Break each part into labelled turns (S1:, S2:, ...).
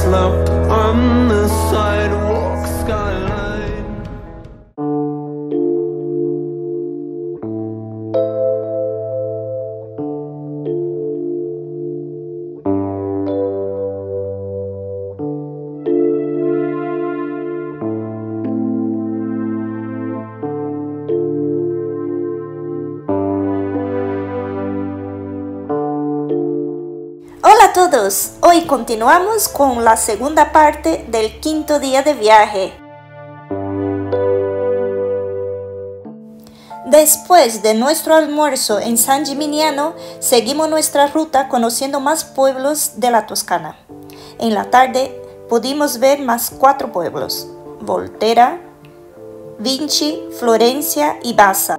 S1: slump on the sidewalk skyline.
S2: Hola a todos, hoy continuamos con la segunda parte del quinto día de viaje. Después de nuestro almuerzo en San Gimignano, seguimos nuestra ruta conociendo más pueblos de la Toscana. En la tarde pudimos ver más 4 pueblos: Volterra, Vinci, Florencia y Baza.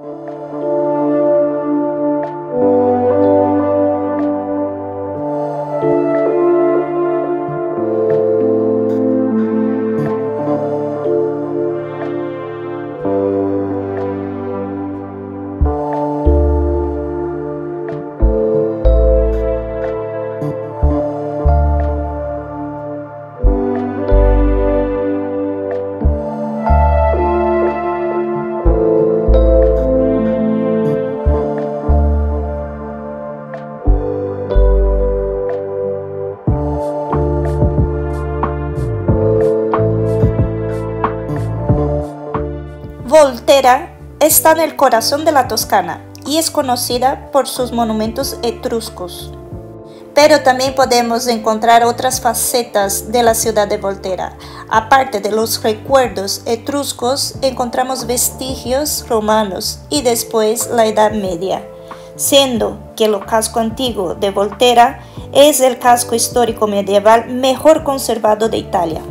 S2: Volterra está en el corazón de la Toscana y es conocida por sus monumentos etruscos. Pero también podemos encontrar otras facetas de la ciudad de Volterra. Aparte de los recuerdos etruscos, encontramos vestigios romanos y después la Edad Media, siendo que el casco antiguo de Volterra es el casco histórico medieval mejor conservado de Italia.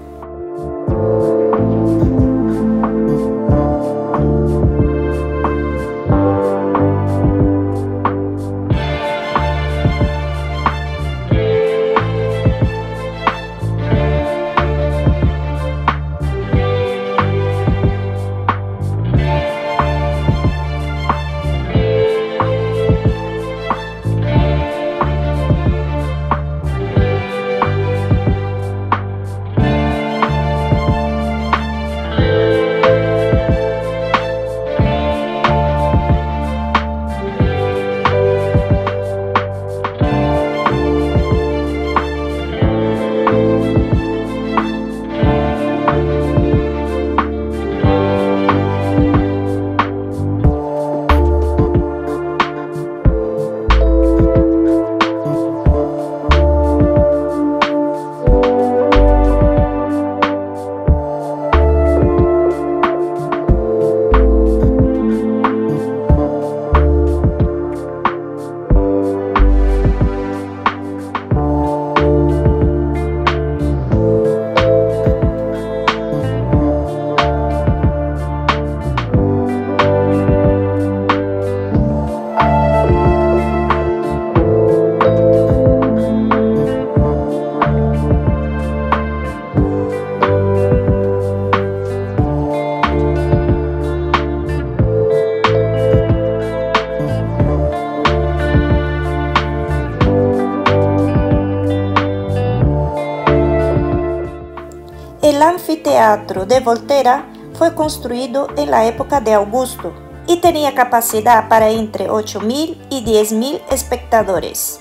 S2: El anfiteatro de Volterra fue construido en la época de Augusto y tenía capacidad para entre 8.000 y 10.000 espectadores.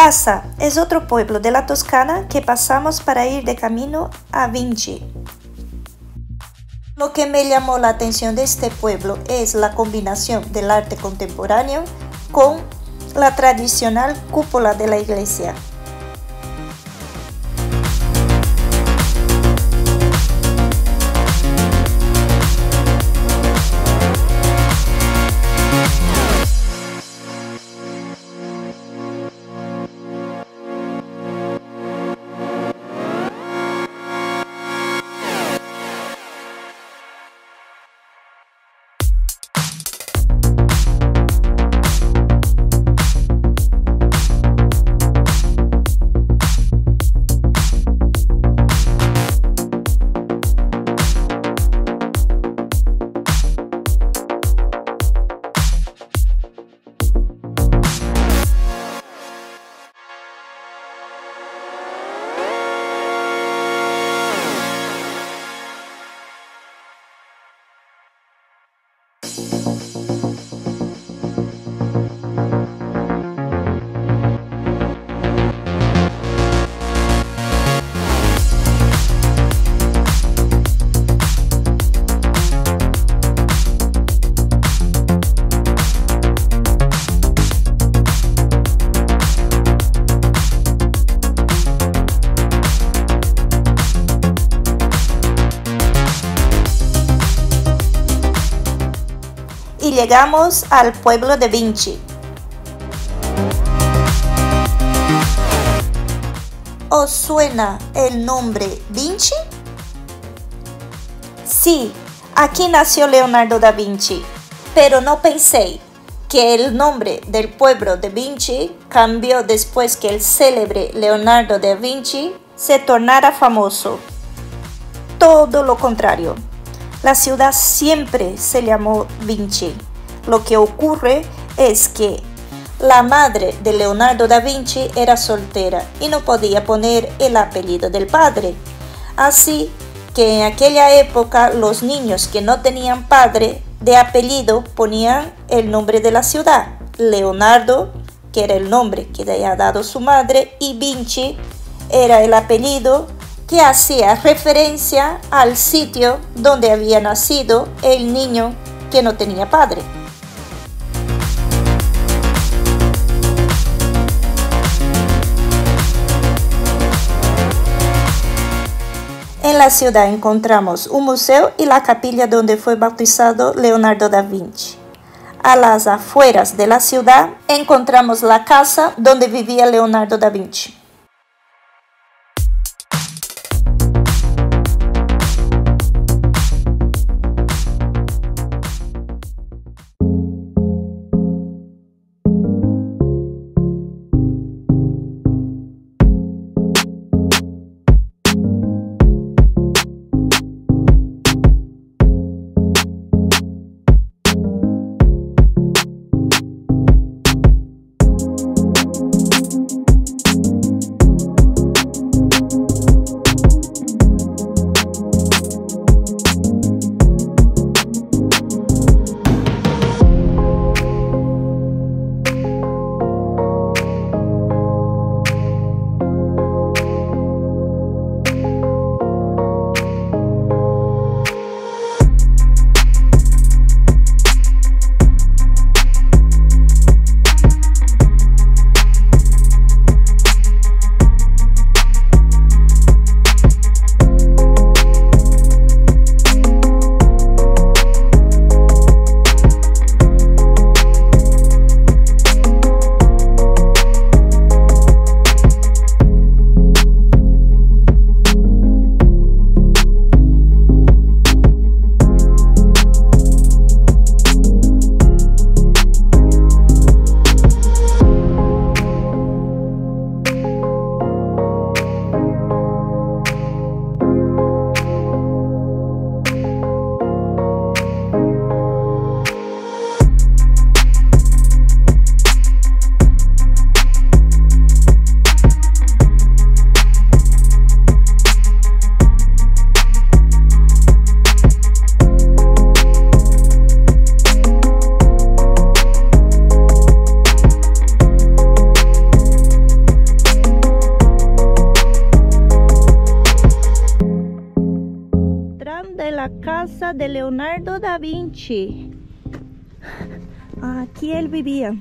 S2: Lassa es otro pueblo de la Toscana que pasamos para ir de camino a Vinci. Lo que me llamó la atención de este pueblo es la combinación del arte contemporáneo con la tradicional cúpula de la iglesia. Y llegamos al pueblo de Vinci. ¿Os suena el nombre Vinci? Sí, aquí nació Leonardo da Vinci, pero no pensé que el nombre del pueblo de Vinci cambió después que el célebre Leonardo da Vinci se tornara famoso. Todo lo contrario. La ciudad siempre se llamó Vinci. Lo que ocurre es que la madre de Leonardo da Vinci era soltera y no podía poner el apellido del padre. Así que en aquella época los niños que no tenían padre de apellido ponían el nombre de la ciudad. Leonardo, que era el nombre que le había dado su madre, y Vinci era el apellido que hacía referencia al sitio donde había nacido el niño que no tenía padre. En la ciudad encontramos un museo y la capilla donde fue bautizado Leonardo da Vinci. A las afueras de la ciudad encontramos la casa donde vivía Leonardo da Vinci. de Leonardo da Vinci. Aquí él vivía.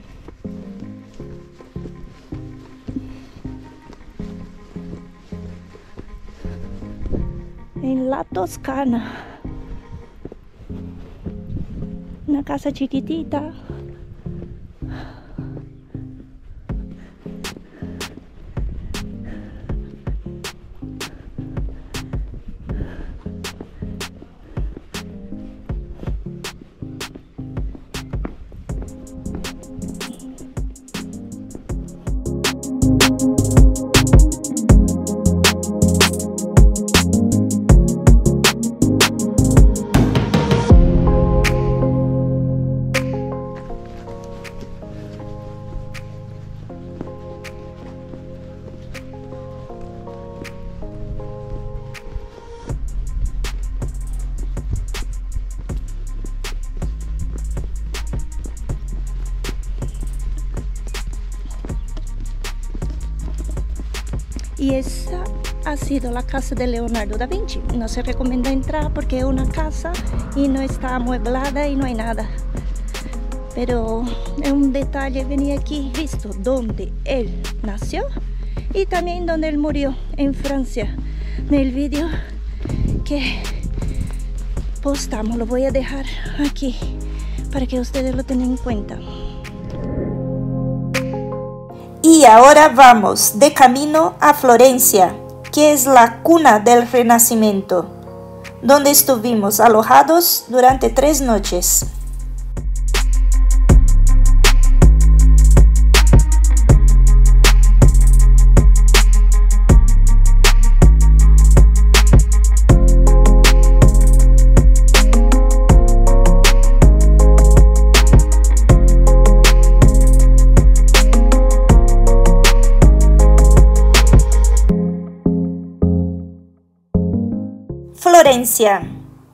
S2: En la Toscana. Una casa chiquitita. Y esa ha sido la casa de Leonardo da Vinci. No se recomienda entrar porque es una casa y no está amueblada y no hay nada. Pero es un detalle venir aquí, visto donde él nació y también donde él murió, en Francia. En el vídeo que postamos, lo voy a dejar aquí para que ustedes lo tengan en cuenta.
S3: Y ahora vamos de camino a Florencia, que es la cuna del Renacimiento, donde estuvimos alojados durante 3 noches. Florencia.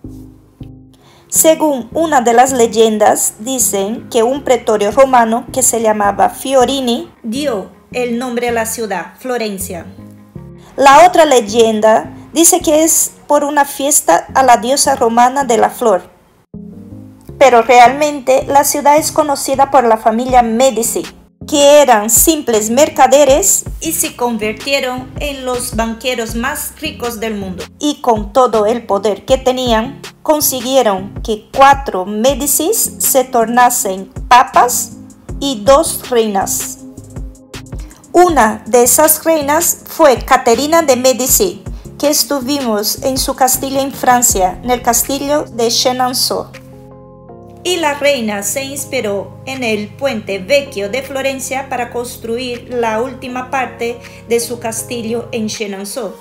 S3: Según una de las leyendas, dicen que un pretorio romano que se llamaba Fiorini dio el nombre a la ciudad, Florencia. La otra leyenda dice que es por una fiesta a la diosa romana de la flor. Pero realmente la ciudad es conocida por la familia Medici, que eran simples mercaderes y se convirtieron en los banqueros más ricos del mundo. Y con todo el poder que tenían, consiguieron que 4 Médicis se tornasen papas y 2 reinas. Una de esas reinas fue Caterina de Medici, que estuvimos en su castillo en Francia, en el castillo de Chenonceau. Y la reina se inspiró en el Puente Vecchio de Florencia para construir la última parte de su castillo en Chenonceau.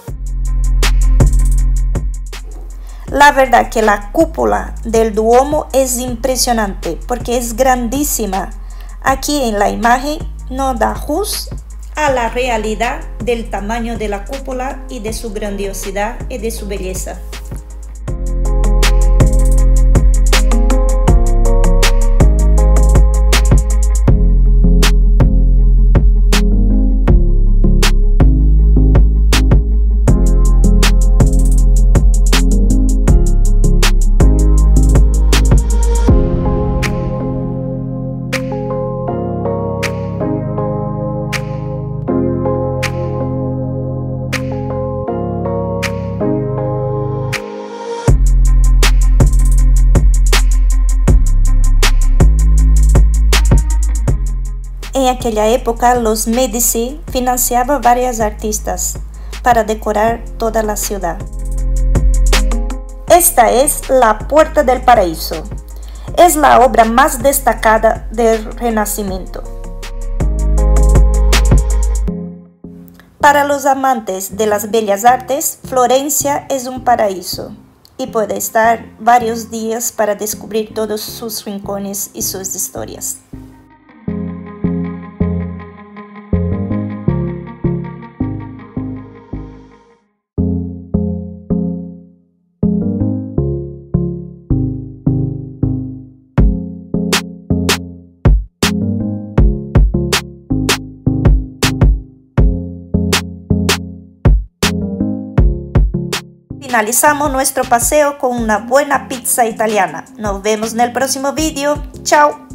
S3: La verdad que la cúpula del Duomo es impresionante porque es grandísima. Aquí en la imagen no da luz a la realidad del tamaño de la cúpula y de su grandiosidad y de su belleza. En aquella época, los Medici financiaban varios artistas para decorar toda la ciudad. Esta es la Puerta del Paraíso. Es la obra más destacada del Renacimiento. Para los amantes de las bellas artes, Florencia es un paraíso y puede estar varios días para descubrir todos sus rincones y sus historias. finalizamos nuestro paseo con una buena pizza italiana. Nos vemos en el próximo vídeo. Chao.